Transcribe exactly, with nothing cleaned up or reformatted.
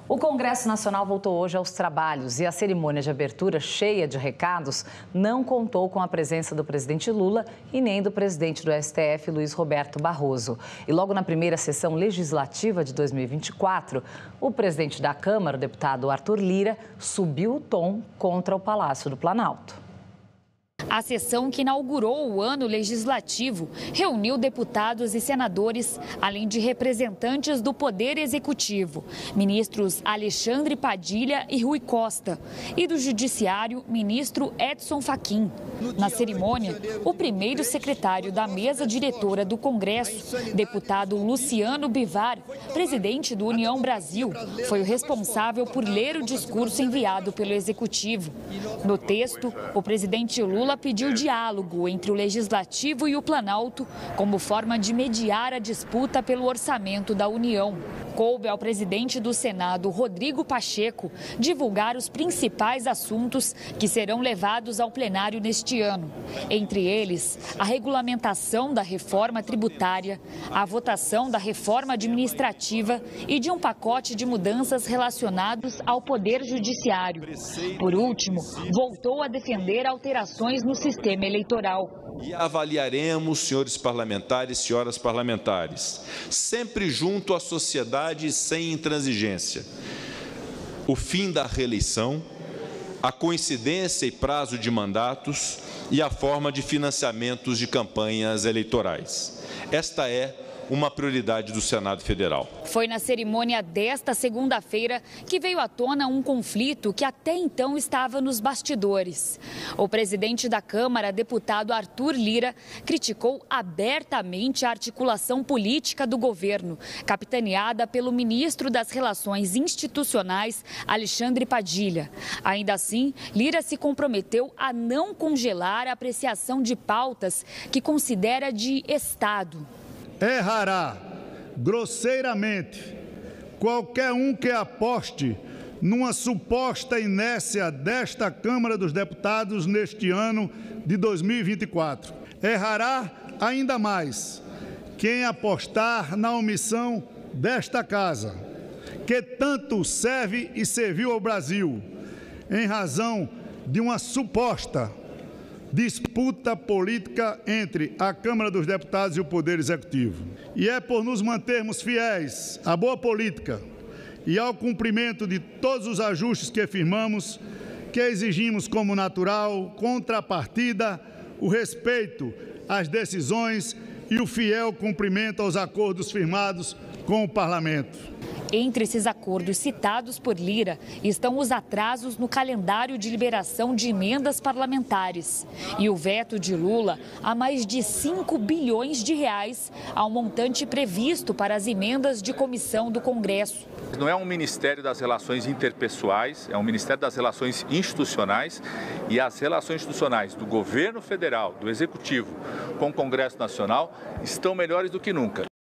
O Congresso Nacional voltou hoje aos trabalhos e a cerimônia de abertura, cheia de recados, não contou com a presença do presidente Lula e nem do presidente do S T F, Luiz Roberto Barroso. E logo na primeira sessão legislativa de dois mil e vinte e quatro, o presidente da Câmara, o deputado Arthur Lira, subiu o tom contra o Palácio do Planalto. A sessão que inaugurou o ano legislativo reuniu deputados e senadores, além de representantes do Poder Executivo, ministros Alexandre Padilha e Rui Costa, e do Judiciário, ministro Edson Fachin. Na cerimônia, o primeiro secretário da mesa diretora do Congresso, deputado Luciano Bivar, presidente do União Brasil, foi o responsável por ler o discurso enviado pelo Executivo. No texto, o presidente Lula pediu diálogo entre o Legislativo e o Planalto como forma de mediar a disputa pelo orçamento da União. Coube ao presidente do Senado, Rodrigo Pacheco, divulgar os principais assuntos que serão levados ao plenário neste ano. Entre eles, a regulamentação da reforma tributária, a votação da reforma administrativa e de um pacote de mudanças relacionados ao Poder Judiciário. Por último, voltou a defender alterações no sistema eleitoral. E avaliaremos, senhores parlamentares, senhoras parlamentares, sempre junto à sociedade sem intransigência, o fim da reeleição, a coincidência e prazo de mandatos e a forma de financiamentos de campanhas eleitorais. Esta é uma prioridade do Senado Federal. Foi na cerimônia desta segunda-feira que veio à tona um conflito que até então estava nos bastidores. O presidente da Câmara, deputado Arthur Lira, criticou abertamente a articulação política do governo, capitaneada pelo ministro das Relações Institucionais, Alexandre Padilha. Ainda assim, Lira se comprometeu a não congelar a apreciação de pautas que considera de Estado. Errará grosseiramente qualquer um que aposte numa suposta inércia desta Câmara dos Deputados neste ano de dois mil e vinte e quatro. Errará ainda mais quem apostar na omissão desta Casa, que tanto serve e serviu ao Brasil, em razão de uma suposta disputa política entre a Câmara dos Deputados e o Poder Executivo. E é por nos mantermos fiéis à boa política e ao cumprimento de todos os ajustes que firmamos que exigimos como natural contrapartida o respeito às decisões e o fiel cumprimento aos acordos firmados com o Parlamento. Entre esses acordos citados por Lira estão os atrasos no calendário de liberação de emendas parlamentares e o veto de Lula a mais de cinco bilhões de reais ao montante previsto para as emendas de comissão do Congresso. Não é um Ministério das Relações Interpessoais, é um Ministério das Relações Institucionais, e as relações institucionais do governo federal, do Executivo com o Congresso Nacional estão melhores do que nunca.